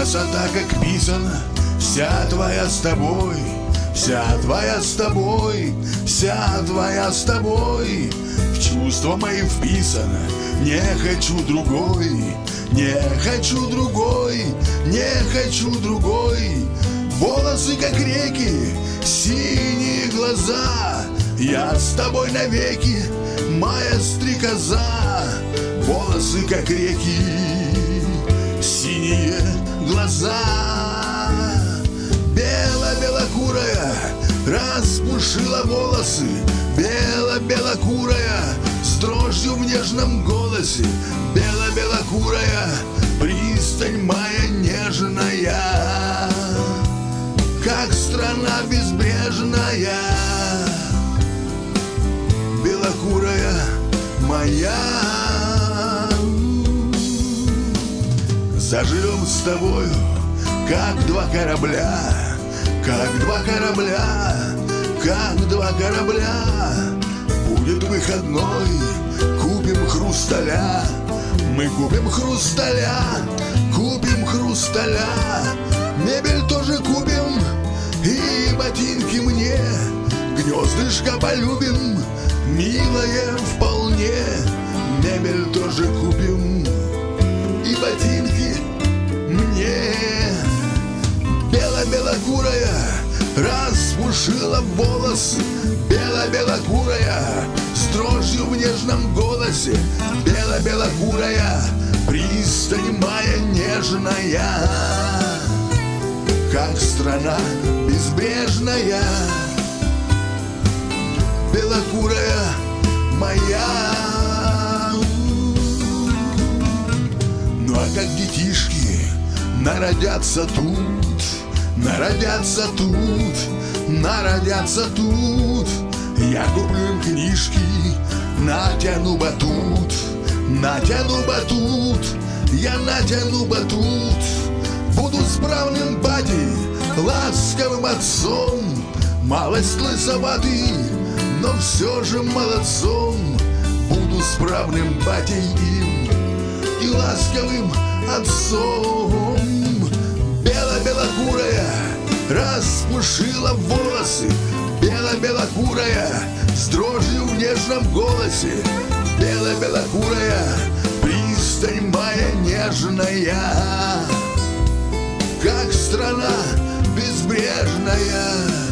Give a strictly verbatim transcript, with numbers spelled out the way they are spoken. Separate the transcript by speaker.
Speaker 1: Красота, как писана, вся твоя с тобой, вся твоя с тобой, вся твоя с тобой. В чувства мои вписано, не хочу другой, не хочу другой, не хочу другой. Волосы, как реки, синие глаза, я с тобой навеки, моя стрекоза. Волосы, как реки, синие глаза. Бело-белокурая распушила волосы, бело-белокурая с дрожью в нежном голосе. Бело-белокурая пристань моя нежная, как страна безбрежная. Белокурая моя, заживем с тобою, как два корабля, как два корабля, как два корабля. Будет выходной, купим хрусталя, мы купим хрусталя, купим хрусталя. Мебель тоже купим и ботинки мне, гнездышко полюбим, милое вполне. Мебель тоже купим и ботинки мне. Бело-белокурая распушила волосы, бело-белокурая с дрожью в нежном голосе. Бело-белокурая пристань моя нежная, как страна безбрежная. Белокурая моя. Ну а как детишки народятся тут, народятся тут, народятся тут, я куплю им книжки, натяну батут, натяну батут, я натяну батут. Буду справным батей, ласковым отцом, малость лысоватый, но все же молодцом. Буду справным батей им и ласковым отцом. Бело-белокурая распушила волосы, бело-белокурая с дрожью в нежном голосе. Бело-белокурая пристань моя нежная, как страна безбрежная.